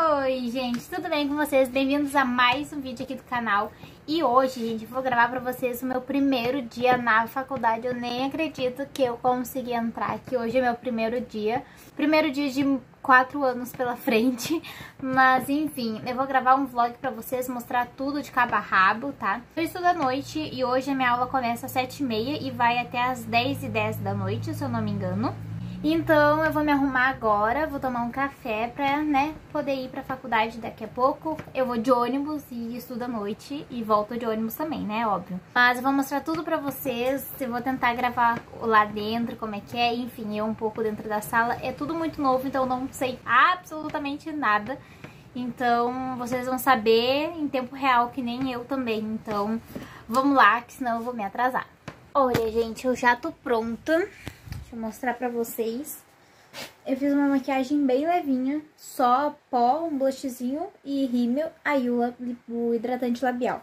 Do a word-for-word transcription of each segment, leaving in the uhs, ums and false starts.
Oi, gente, tudo bem com vocês? Bem-vindos a mais um vídeo aqui do canal. E hoje, gente, eu vou gravar pra vocês o meu primeiro dia na faculdade. Eu nem acredito que eu consegui entrar aqui. Hoje é meu primeiro dia. Primeiro dia de quatro anos pela frente. Mas, enfim, eu vou gravar um vlog pra vocês, mostrar tudo de cabo a rabo, tá? Eu estudo à noite e hoje a minha aula começa às sete e meia e vai até às dez e dez da noite, se eu não me engano. Então eu vou me arrumar agora, vou tomar um café pra, né, poder ir pra faculdade daqui a pouco. Eu vou de ônibus e estudo à noite e volto de ônibus também, né, óbvio. Mas eu vou mostrar tudo pra vocês, eu vou tentar gravar lá dentro, como é que é, enfim, eu um pouco dentro da sala. É tudo muito novo, então eu não sei absolutamente nada. Então vocês vão saber em tempo real, que nem eu também. Então vamos lá, que senão eu vou me atrasar. Olha, gente, eu já tô pronta. Deixa eu mostrar pra vocês. Eu fiz uma maquiagem bem levinha, só pó, um blushzinho e rímel, aí o, o hidratante labial.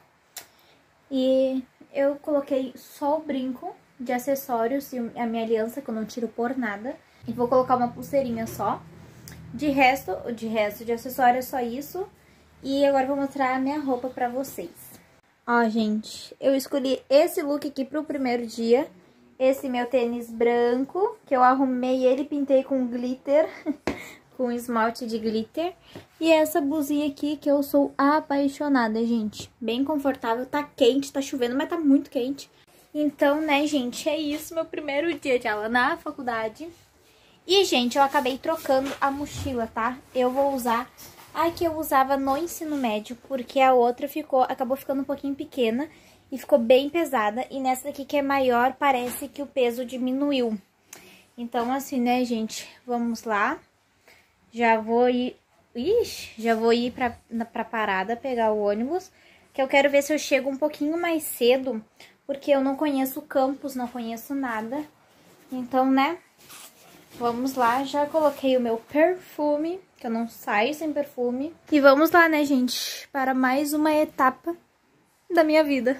E eu coloquei só o brinco de acessórios e a minha aliança, que eu não tiro por nada. E vou colocar uma pulseirinha só. De resto, de resto de acessório é só isso. E agora eu vou mostrar a minha roupa pra vocês. Ó, gente, eu escolhi esse look aqui pro primeiro dia. Esse meu tênis branco, que eu arrumei ele e pintei com glitter, com esmalte de glitter. E essa blusinha aqui, que eu sou apaixonada, gente. Bem confortável, tá quente, tá chovendo, mas tá muito quente. Então, né, gente, é isso, meu primeiro dia de aula na faculdade. E, gente, eu acabei trocando a mochila, tá? Eu vou usar a que eu usava no ensino médio, porque a outra ficou, acabou ficando um pouquinho pequena. E ficou bem pesada, e nessa daqui que é maior, parece que o peso diminuiu. Então, assim, né, gente, vamos lá. Já vou ir, ixi, já vou ir pra, pra parada pegar o ônibus, que eu quero ver se eu chego um pouquinho mais cedo, porque eu não conheço o campus, não conheço nada. Então, né, vamos lá, já coloquei o meu perfume, que eu não saio sem perfume. E vamos lá, né, gente, para mais uma etapa da minha vida.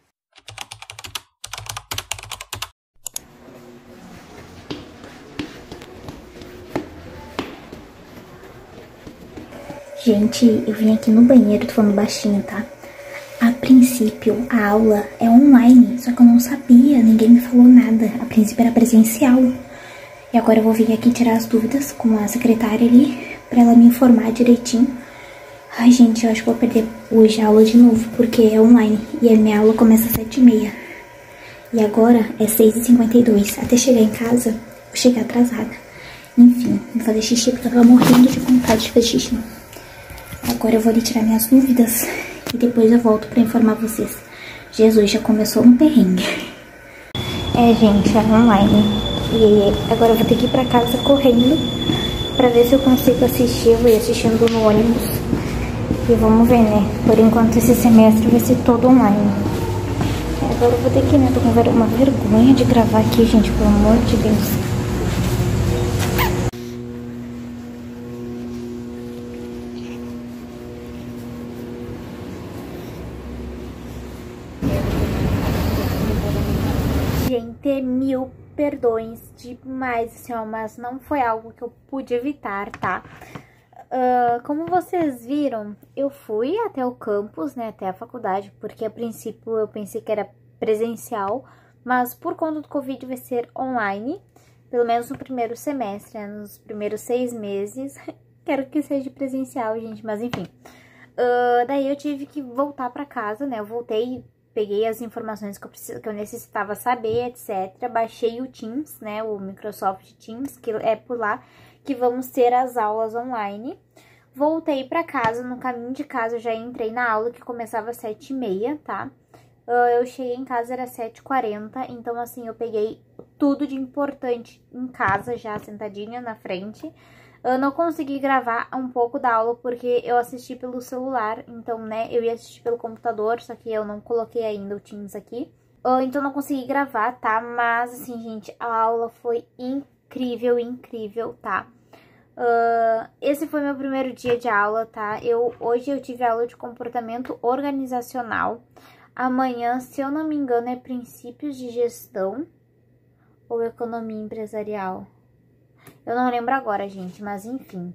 Gente, eu vim aqui no banheiro, tô falando baixinho, tá? A princípio, a aula é online, só que eu não sabia, ninguém me falou nada. A princípio era presencial. E agora eu vou vir aqui tirar as dúvidas com a secretária ali, pra ela me informar direitinho. Ai, gente, eu acho que vou perder hoje a aula de novo, porque é online. E a minha aula começa às sete e meia. E agora é seis e cinquenta e dois. Até chegar em casa, vou chegar atrasada. Enfim, vou fazer xixi, porque eu tava morrendo de vontade de fazer xixi. Agora eu vou ali tirar minhas dúvidas e depois eu volto pra informar vocês. Jesus, já começou um perrengue. É, gente, é online. E agora eu vou ter que ir pra casa correndo pra ver se eu consigo assistir. Eu vou ir assistindo no ônibus. E vamos ver, né? Por enquanto esse semestre vai ser todo online. Agora eu vou ter que ir, né? Tô com uma vergonha de gravar aqui, gente, pelo amor de Deus. Gente, mil perdões demais, assim, ó, mas não foi algo que eu pude evitar, tá? Uh, como vocês viram, eu fui até o campus, né, até a faculdade, porque a princípio eu pensei que era presencial, mas por conta do Covid vai ser online, pelo menos no primeiro semestre, né, nos primeiros seis meses. Quero que seja presencial, gente, mas enfim. Uh, daí eu tive que voltar pra casa, né, eu voltei, peguei as informações que eu, preciso, que eu necessitava saber, etcétera. Baixei o Teams, né, o Microsoft Teams, que é por lá que vamos ter as aulas online. Voltei pra casa, no caminho de casa eu já entrei na aula, que começava às sete e meia, tá? Eu cheguei em casa, era sete e quarenta, então assim, eu peguei tudo de importante em casa, já sentadinha na frente. Eu não consegui gravar um pouco da aula, porque eu assisti pelo celular, então, né, eu ia assistir pelo computador, só que eu não coloquei ainda o Teams aqui. Então, não consegui gravar, tá? Mas, assim, gente, a aula foi incrível, incrível, tá? Uh, esse foi meu primeiro dia de aula, tá? Eu, hoje eu tive aula de comportamento organizacional. Amanhã, se eu não me engano, é princípios de gestão ou economia empresarial. Eu não lembro agora, gente, mas enfim.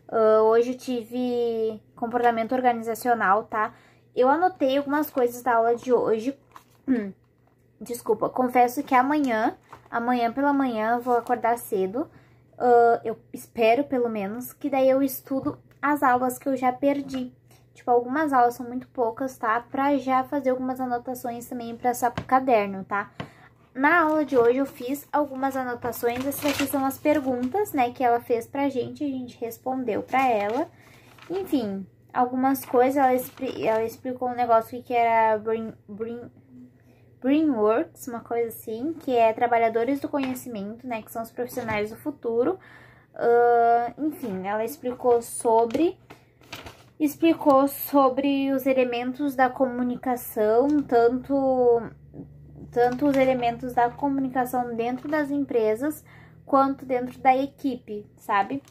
Uh, hoje eu tive comportamento organizacional, tá? Eu anotei algumas coisas da aula de hoje. Hum, desculpa, confesso que amanhã, amanhã pela manhã eu vou acordar cedo. Uh, eu espero, pelo menos, que daí eu estudo as aulas que eu já perdi. Tipo, algumas aulas são muito poucas, tá? Pra já fazer algumas anotações também pra passar pro caderno, tá? Na aula de hoje eu fiz algumas anotações. Essas aqui são as perguntas, né, que ela fez pra gente. A gente respondeu pra ela. Enfim, algumas coisas. Ela, expli ela explicou um negócio que era Brain, Brain, Brainworks, uma coisa assim, que é trabalhadores do conhecimento, né, que são os profissionais do futuro. Uh, enfim, ela explicou sobre... Explicou sobre os elementos da comunicação, tanto, tanto os elementos da comunicação dentro das empresas, quanto dentro da equipe, sabe?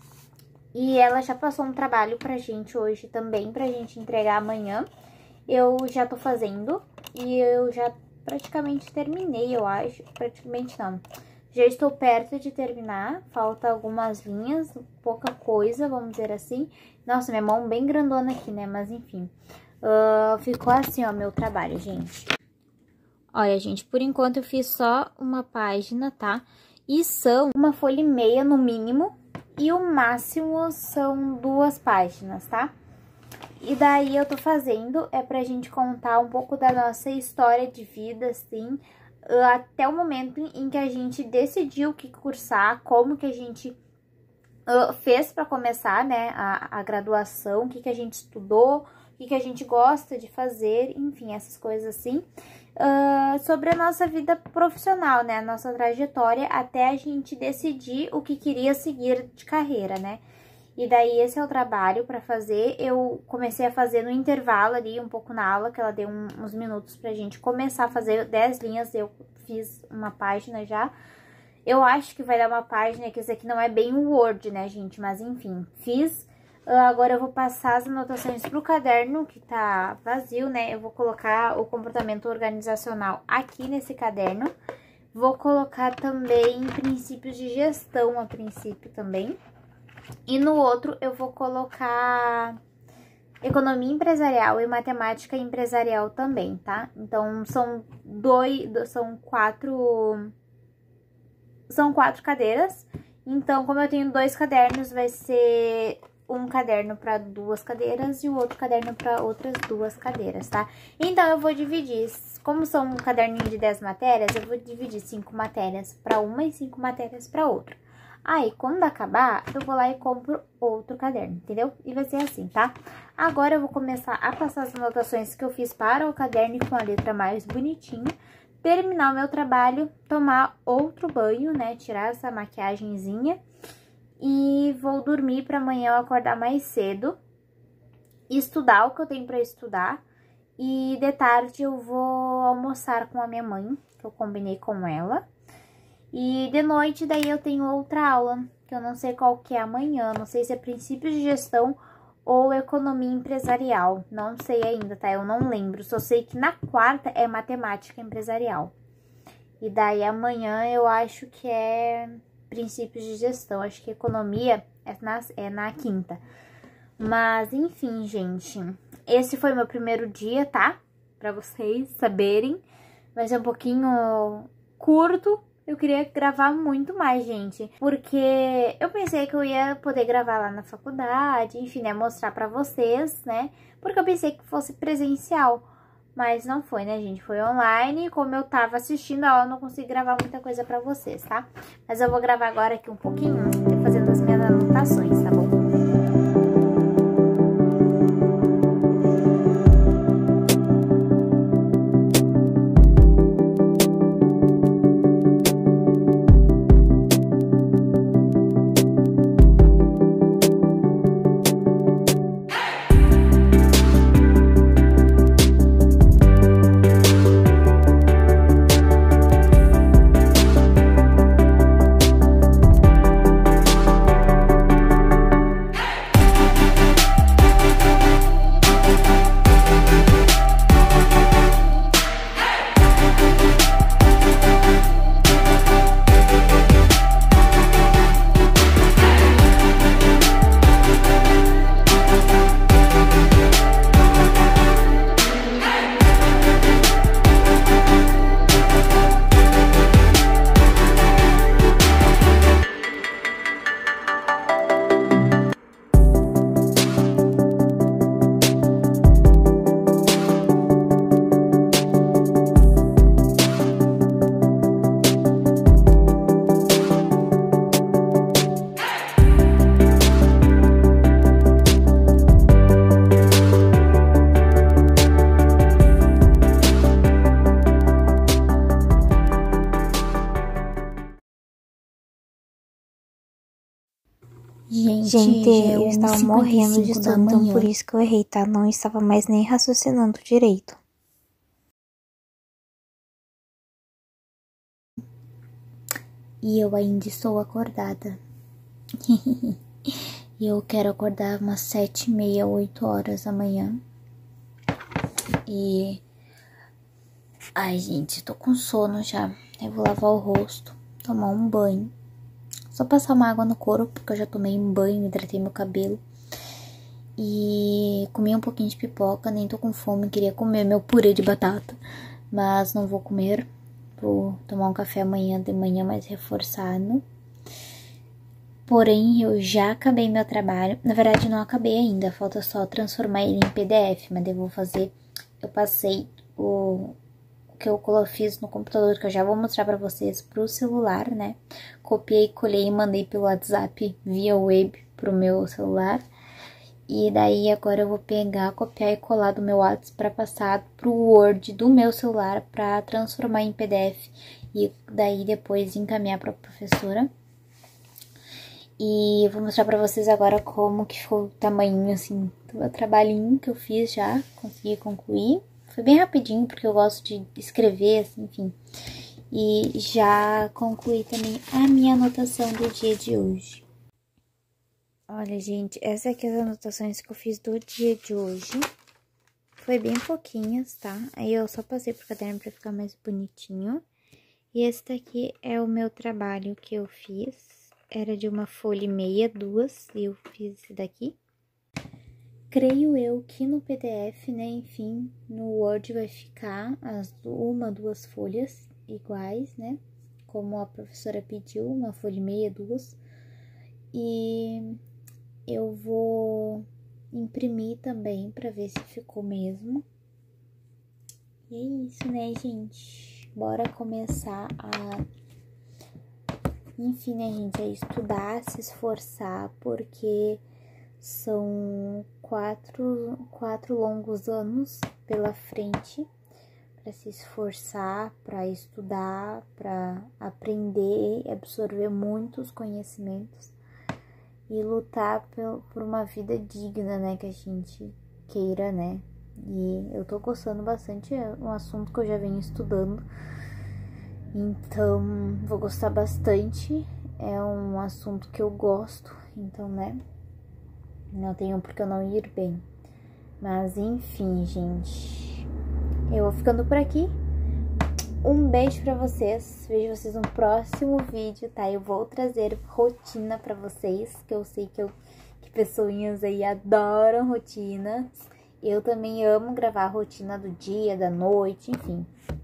E ela já passou um trabalho pra gente hoje também, pra gente entregar amanhã. Eu já tô fazendo e eu já praticamente terminei, eu acho. Praticamente não. Já estou perto de terminar, falta algumas linhas, pouca coisa, vamos dizer assim. Nossa, minha mão bem grandona aqui, né? Mas enfim, uh, ficou assim, ó, meu trabalho, gente. Olha, gente, por enquanto eu fiz só uma página, tá? E são uma folha e meia no mínimo, e o máximo são duas páginas, tá? E daí eu tô fazendo, é pra gente contar um pouco da nossa história de vida, assim... até o momento em que a gente decidiu o que cursar, como que a gente uh, fez para começar, né, a, a graduação, o que que a gente estudou, o que que a gente gosta de fazer, enfim, essas coisas assim, uh, sobre a nossa vida profissional, né, a nossa trajetória até a gente decidir o que queria seguir de carreira, né. E daí esse é o trabalho para fazer. Eu comecei a fazer no intervalo ali, um pouco na aula, que ela deu um, uns minutos pra gente começar a fazer dez linhas. Eu fiz uma página já. Eu acho que vai dar uma página, que esse aqui não é bem o Word, né, gente? Mas enfim, fiz. Uh, agora eu vou passar as anotações pro caderno, que tá vazio, né? Eu vou colocar o comportamento organizacional aqui nesse caderno. Vou colocar também princípios de gestão a princípio também. E no outro eu vou colocar economia empresarial e matemática empresarial também, tá? Então, são dois, são quatro, são quatro cadeiras. Então, como eu tenho dois cadernos, vai ser um caderno para duas cadeiras e o outro caderno para outras duas cadeiras, tá? Então, eu vou dividir, como são um caderninho de dez matérias, eu vou dividir cinco matérias para uma e cinco matérias para outra. Aí, quando acabar, eu vou lá e compro outro caderno, entendeu? E vai ser assim, tá? Agora, eu vou começar a passar as anotações que eu fiz para o caderno com a letra mais bonitinha. Terminar o meu trabalho, tomar outro banho, né? Tirar essa maquiagenzinha. E vou dormir para amanhã eu acordar mais cedo. Estudar o que eu tenho para estudar. E de tarde eu vou almoçar com a minha mãe, que eu combinei com ela. E de noite, daí eu tenho outra aula, que eu não sei qual que é amanhã, não sei se é princípios de gestão ou economia empresarial, não sei ainda, tá? Eu não lembro, só sei que na quarta é matemática empresarial. E daí amanhã eu acho que é princípios de gestão, acho que economia é na, é na quinta. Mas, enfim, gente, esse foi meu primeiro dia, tá? Pra vocês saberem, vai ser um pouquinho curto. Eu queria gravar muito mais, gente, porque eu pensei que eu ia poder gravar lá na faculdade, enfim, né, mostrar pra vocês, né, porque eu pensei que fosse presencial, mas não foi, né, gente, foi online, e como eu tava assistindo a aula, eu não consegui gravar muita coisa pra vocês, tá? Mas eu vou gravar agora aqui um pouquinho, fazendo as minhas anotações, tá bom? Gente, Gente eu estava morrendo de sono, então por isso que eu errei, tá? Não estava mais nem raciocinando direito. E eu ainda estou acordada. E eu quero acordar umas sete e meia, oito horas da manhã. E... Ai, gente, tô com sono já. Eu vou lavar o rosto, tomar um banho. Só passar uma água no corpo, porque eu já tomei um banho, hidratei meu cabelo. E comi um pouquinho de pipoca, nem tô com fome, queria comer meu purê de batata. Mas não vou comer, vou tomar um café amanhã de manhã mais reforçado. Porém, eu já acabei meu trabalho. Na verdade, não acabei ainda, falta só transformar ele em P D F. Mas eu vou fazer, eu passei o... que eu fiz no computador, que eu já vou mostrar pra vocês, pro celular, né? Copiei, colei e mandei pelo WhatsApp via web pro meu celular. E daí agora eu vou pegar, copiar e colar do meu WhatsApp pra passar pro Word do meu celular pra transformar em P D F. E daí depois encaminhar pra professora. E eu vou mostrar pra vocês agora como que ficou o tamanho, assim, do meu trabalhinho que eu fiz já, consegui concluir. Foi bem rapidinho, porque eu gosto de escrever, assim, enfim. E já concluí também a minha anotação do dia de hoje. Olha, gente, essa aqui é as anotações que eu fiz do dia de hoje. Foi bem pouquinhas, tá? Aí eu só passei pro caderno pra ficar mais bonitinho. E esse daqui é o meu trabalho que eu fiz. Era de uma folha e meia, duas, e eu fiz esse daqui. Creio eu que no P D F, né, enfim, no Word vai ficar as uma, duas folhas iguais, né, como a professora pediu, uma folha e meia, duas. E eu vou imprimir também pra ver se ficou mesmo. E é isso, né, gente? Bora começar a... Enfim, né, gente, a estudar, se esforçar, porque... São quatro, quatro longos anos pela frente para se esforçar, para estudar, para aprender e absorver muitos conhecimentos e lutar por, por uma vida digna, né, que a gente queira, né. E eu tô gostando bastante, é um assunto que eu já venho estudando, então vou gostar bastante, é um assunto que eu gosto, então, né. Não tenho porque eu não ir bem. Mas enfim, gente. Eu vou ficando por aqui. Um beijo pra vocês. Vejo vocês no próximo vídeo, tá? Eu vou trazer rotina pra vocês. Que eu sei que, eu, que pessoinhas aí adoram rotina. Eu também amo gravar a rotina do dia, da noite, enfim.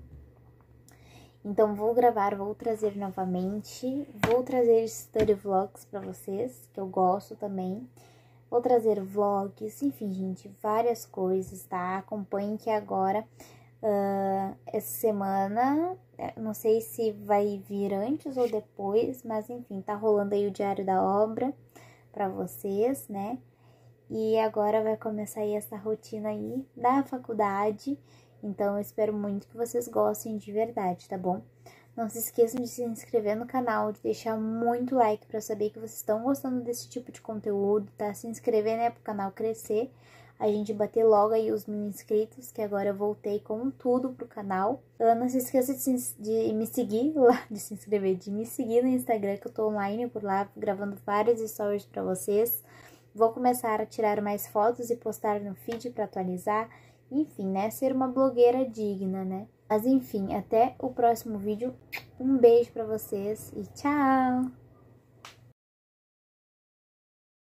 Então vou gravar, vou trazer novamente. Vou trazer study vlogs pra vocês, que eu gosto também. Vou trazer vlogs, enfim, gente, várias coisas, tá? Acompanhem que agora, uh, essa semana, não sei se vai vir antes ou depois, mas enfim, tá rolando aí o Diário da Obra pra vocês, né? E agora vai começar aí essa rotina aí da faculdade, então eu espero muito que vocês gostem de verdade, tá bom? Não se esqueçam de se inscrever no canal, de deixar muito like pra eu saber que vocês estão gostando desse tipo de conteúdo, tá? Se inscrever, né, pro canal crescer, a gente bater logo aí os mil inscritos, que agora eu voltei com tudo pro canal. Não se esqueça de, se, de me seguir lá, de se inscrever, de me seguir no Instagram, que eu tô online por lá, gravando várias stories pra vocês. Vou começar a tirar mais fotos e postar no feed pra atualizar. Enfim, né, ser uma blogueira digna, né? Mas enfim, até o próximo vídeo. Um beijo pra vocês e tchau!